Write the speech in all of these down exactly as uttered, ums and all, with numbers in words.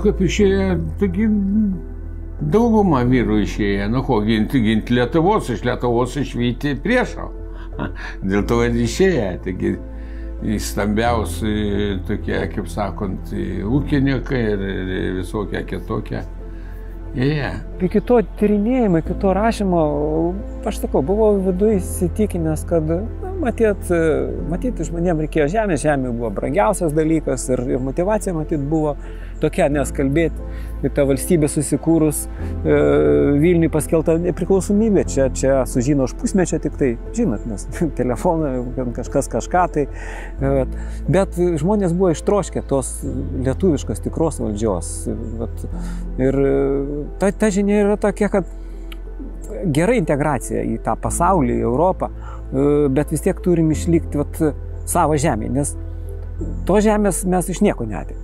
kaip išėjo, taigi dauguma vyrų išėjo, nu ko, ginti, ginti Lietuvos, iš Lietuvos išvyti priešo. Dėl to ir išėjo, taigi stambiausi tokie, kaip sakant, ūkininkai ir, ir visokie kitokie. Yeah. Iki to tyrinėjimo, iki to rašymo, aš sakau, buvau viduje įsitikinęs, kad matyt, matyt, žmonėms reikėjo žemė, žemė buvo brangiausias dalykas ir, ir motivacija matyt buvo tokia, nes kalbėti, ta valstybė susikūrus, e, Vilniui paskelta nepriklausomybė, čia, čia sužino už pusmečio tik tai, žinot, nes telefoną, kažkas kažką tai, e, bet žmonės buvo ištroškę tos lietuviškos tikros valdžios. Vat, ir ta, ta žinia yra tokia, kad gera integracija į tą pasaulį, į Europą, bet vis tiek turim išlikti vat, savo žemėje, nes to žemės mes iš nieko neatėm.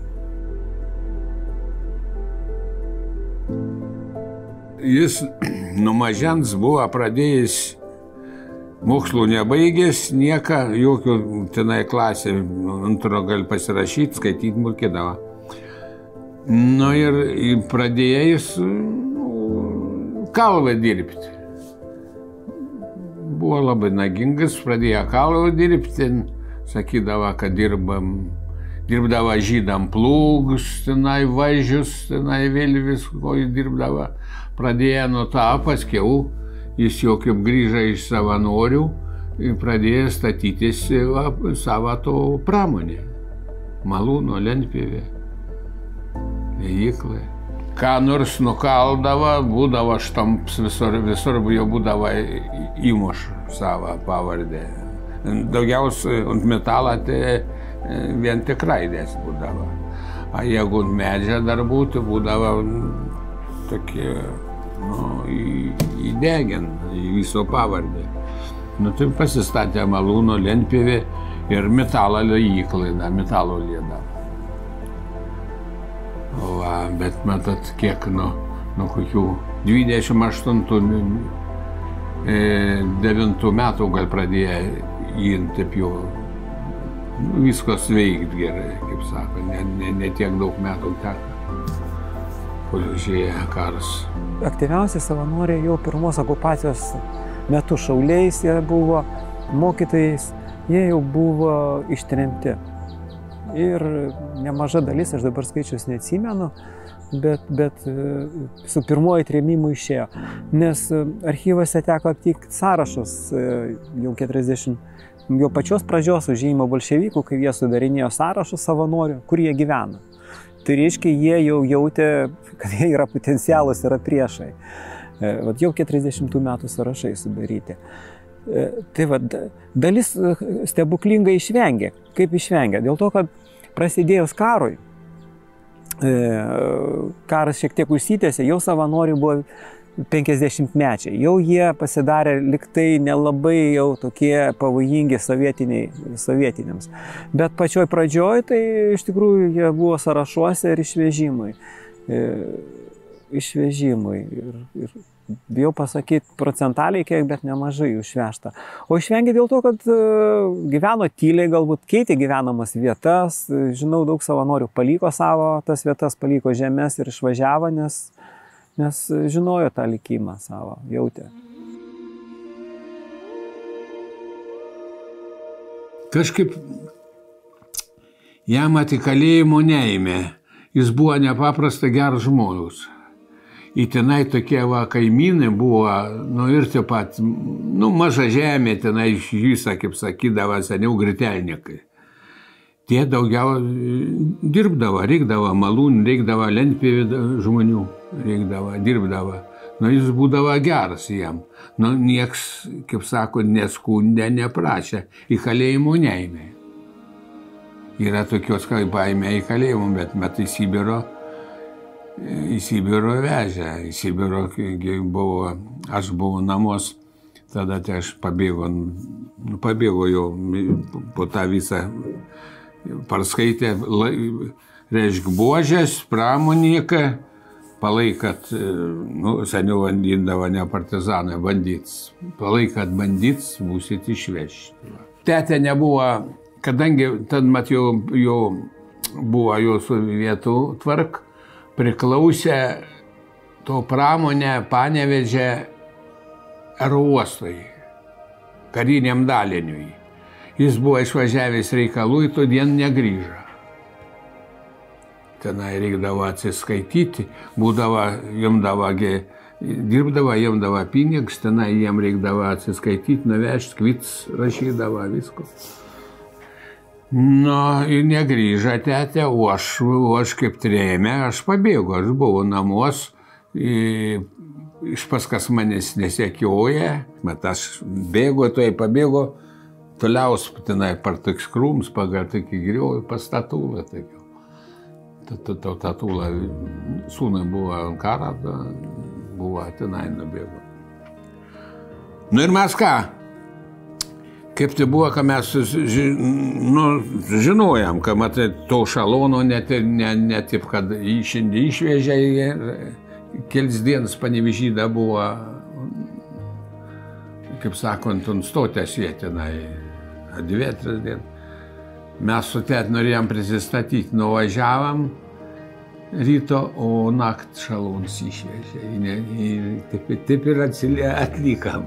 Jis nuo mažens buvo pradėjęs mokslų nebaigęs, nieką, jokių tenai klasė, antro gali pasirašyti, skaityti mokėdavo. Nu ir pradėjęs kalvą dirbti. Buvo labai nagingas, pradėjo kalvą dirbti, sakydavo, kad dirbam, dirbdavo žydam plūgus, tenai važius, tenai vėl visko dirbdavo. Pradėjo nuo to, paskiau jis jau kaip grįžo iš savanorių ir pradėjo statytis savo to pramonę. Malūno, lentpjūvė, ėjiklai. Ką nors nukaldavo, būdavo štamps, visur, visur jau būdavo įmuš savo pavardę. Daugiausiai ant metalą tai vien tik raidės būdavo. O jeigu ant medžio dar būtų, būdavo tokie, nu, įdegin į viso pavardę. Nu, tai pasistatė malūno, lentpjūvė ir metalo ėjiklai, metalo liedavo. Va, bet matot, kiek nuo, nuo kokių dvidešimt aštuntų devintų metų gal pradėjo jį taip jau nu, viskas veikti gerai, kaip sako, ne, ne, ne tiek daug metų teko, kol užėjo karas. Aktyviausi savanoriai jau pirmos okupacijos metu šauliais jie buvo, mokytojais, jie jau buvo ištremti. Ir nemaža dalis, aš dabar skaičius neatsimenu, bet, bet su pirmoji trėmimu išėjo. Nes archyvose teko aptikti sąrašus jau keturiasdešimt, jau pačios pradžios užėjimo bolševikų, kai jie sudarinėjo sąrašus savanorių, kur jie gyvena. Tai reiškia, jie jau jautė, kad jie yra potencialus, yra priešai. Vat jau keturiasdešimtų metų sąrašai sudaryti. Tai va, dalis stebuklingai išvengė. Kaip išvengė? Dėl to, kad prasidėjus karui, karas šiek tiek užsitęsė, jau savanoriai buvo penkiasdešimtmečiai. Jau jie pasidarė liktai nelabai jau tokie pavojingi sovietiniams. Bet pačioj pradžioj tai iš tikrųjų jie buvo sąrašuose ir išvežimui. Išvežimui. Ir, ir bijau pasakyti procentaliai kiek, bet nemažai jų išvežta. O išvengė dėl to, kad gyveno tyliai, galbūt keitė gyvenamas vietas. Žinau, daug savanorių paliko savo tas vietas, paliko žemės ir išvažiavo, nes, nes žinojo tą likimą savo, jautė. Kažkaip jam atikalėjimo neėmė. Jis buvo nepaprastai geras žmogus. Į tenai tokie va, kaimynai buvo, nu ir taip pat, nu maža žemė tenai iš visą, kaip sakydavo, seniau gritelnikai. Tie daugiau dirbdavo, reikdavo malūnų, reikdavo lentpjūvių žmonių, reikdavo, dirbdavo. Nu jis būdavo geras jam. Nu nieks, kaip sako, neskundė, neprašė, į kalėjimų neėmė. Yra tokios, kaip paėmė į kalėjimų, bet met į Sibiro. Į Sibiro vežė, į Sibiro buvo, aš buvau namuos, tada tai aš pabėgau, pabėgau jau po tą visą, parskaitė, reiškia, buožės, pramoninką, palaikat, nu, seniau vandindavo ne partizanai, bandyts, palaikat bandyts, būsit išvežti. Tetė nebuvo, kadangi ten mat jau, jau buvo jo sovietų tvark, priklausė to pramonę Panevėžio aerouostui, kariniam daliniui. Jis buvo išvažiavęs reikalų ir todien negrįžo. Tenai reikdavo atsiskaityti, būdavo, jumdavo, dirbdavo, jumdavo pinigus, tenai jiem reikdavo atsiskaityti, nuvežti, kvits rašydavo visko. Nu, ir negrįžo tetė, o aš, o aš kaip trėmė, aš pabėgu, aš buvau namuos, iš paskas manęs nesekioja, bet aš bėgu, tai pabėgu, toliaus tenai par toks krūms, pagal tokį griovį, pas Tatulą. Tatulą, sūnai buvo Ankara, buvo tenai nubėgo. Nu ir mes ką? Kaip tai buvo, kad mes nu, žinojom, kad matai, to šalono net, ne, ne taip, kad jį šiandien išvežė, kelis dienas Panevėžyje buvo, kaip sakant, ant stotės jie tenai, dvi, tris dienas. Mes su tėt norėjom prisistatyti, nuvažiavam ryto, o naktį šalons išvežė. Ir taip, taip ir atlikam.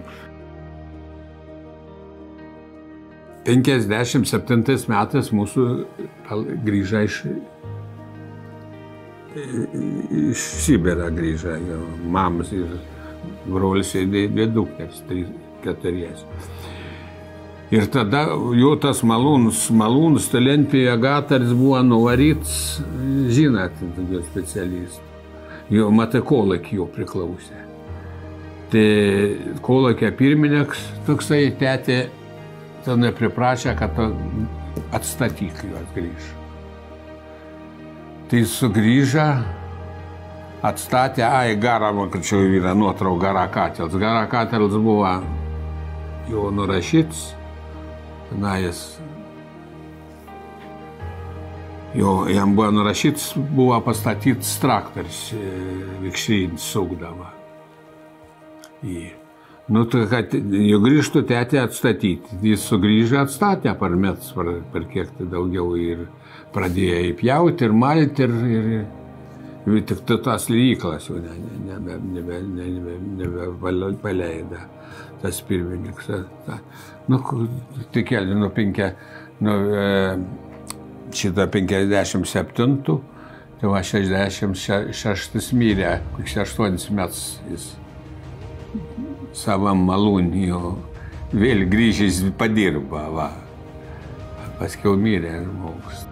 penkiasdešimt septintais metais mūsų grįžo iš, iš Sibirą grįžo, jo mamas ir brolis ir dvi dukteris, keturiesi. Ir tada jo tas malūnas, malūnas Talentpėje Gataris buvo nuvaryts, žinot, tokio specialistų. Jo matai Kolakį jo priklausė. Tai Kolakio pirmininkas toksai tetė, ten priprašė, kad atstatyk juos grįž. Tai sugrįžo, atstatė, ai, Gara, man kad čia yra nuotrauk Gara Katels. Gara Katels buvo jau nurašyts, na, jis, jo, jam buvo nurašyts, buvo pastatytas traktorius, vikšrinis sukdavo jį. Nu, tai kad jau grįžtų tetė atstatyti. Jis sugrįžo, atstatė par metus, par, par kiek tai daugiau ir pradėjo įpjauti ir malti ir, ir, ir tik tas lyklas jau nebe, nebe, nebe, nebe paleido tas pirmininkas. Nu, tik keli, nu, penkia, nu, šitą penkiasdešimt septintų, tai va šešiasdešimt šeštais mirė, aštuonis metus jis savam malūnį, vėl grįžęs padirba, va. Paskiau mirė žmogus.